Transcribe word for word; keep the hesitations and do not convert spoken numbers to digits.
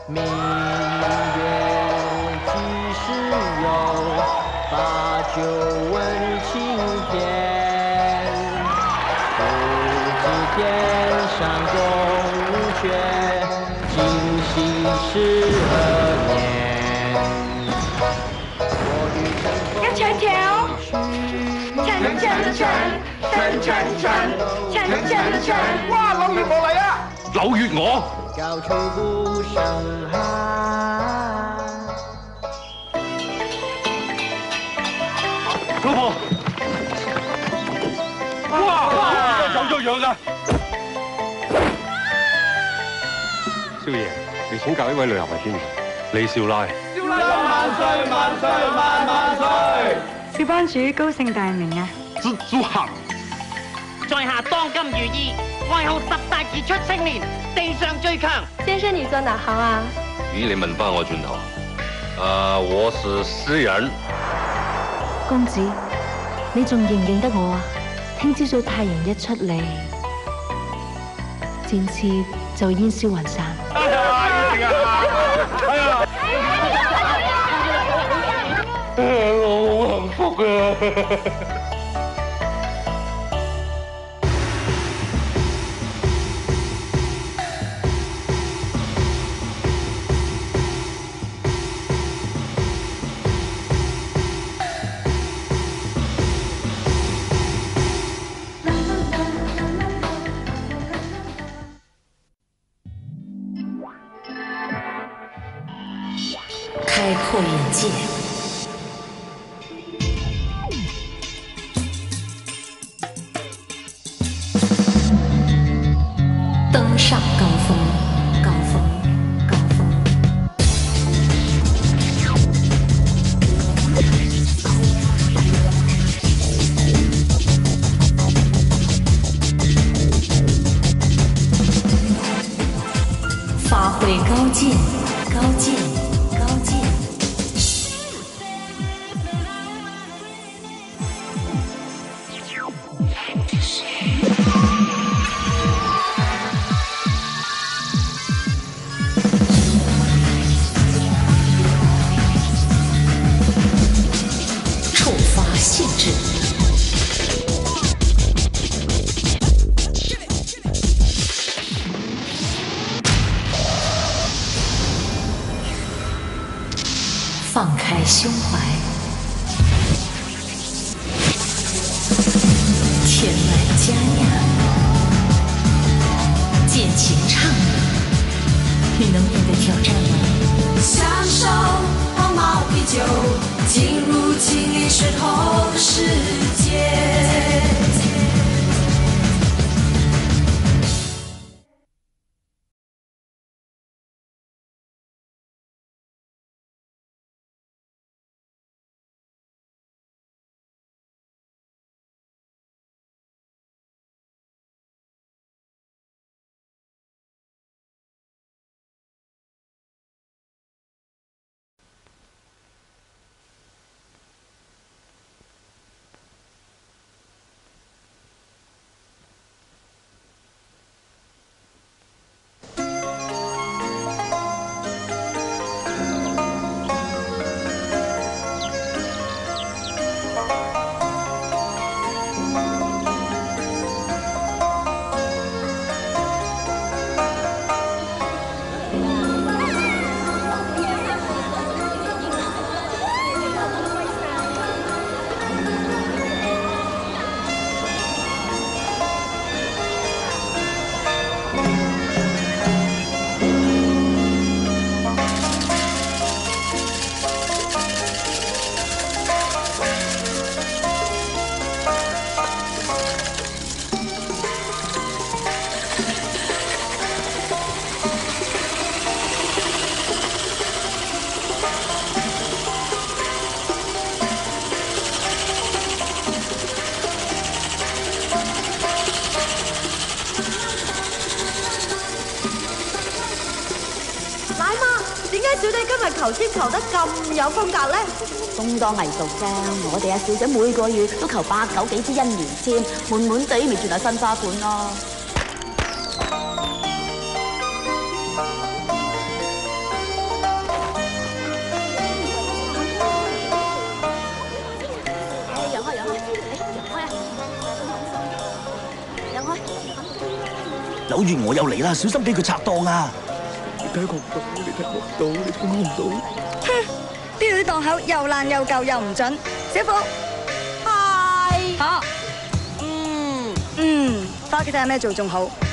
明月几时有？把酒问青天。不知天上宫阙，今夕是何年？我欲乘风一条條，長長長，長長長，長長長。 哇！柳月我嚟啊！柳月我。 高處不勝寒。 老婆，哇哇，走咗樣㗎！少爺，你請教一位旅客係邊個？李少奶。少奶萬歲萬歲萬萬歲！ 小班主高姓大名啊？ 朱朱恒。 在下當今如意，愛好十大傑出青年，地上最強。 先生，你做哪行啊？ 咦，你問翻我轉頭。啊，我是詩人。 公子，你仲認唔認得我啊？聽朝早太陽一出嚟，箭刺就煙消雲散。 哎呀，一定啊！哎呀，我好幸福啊！ 开阔眼界，登上高峰，高峰，高峰。发挥高见，高见。放开胸怀，天籁佳雅，尽情唱。你能面对挑战吗？ 享受黄毛啤酒，进入情理水头的世界。 頭先求得咁有風格咧， 充當藝術啫。我哋阿小姐每個月都求八九幾支姻緣簽，滿滿地咪轉下新花款咯。 柳月娥又嚟啦，小心俾佢拆檔啊！ 你睇我唔到，你睇我唔到，你睇我唔到。 哼，呢度啲檔口又爛又舊又唔準。小虎， 係。 好。 嗯嗯，翻屋企睇下咩做仲好。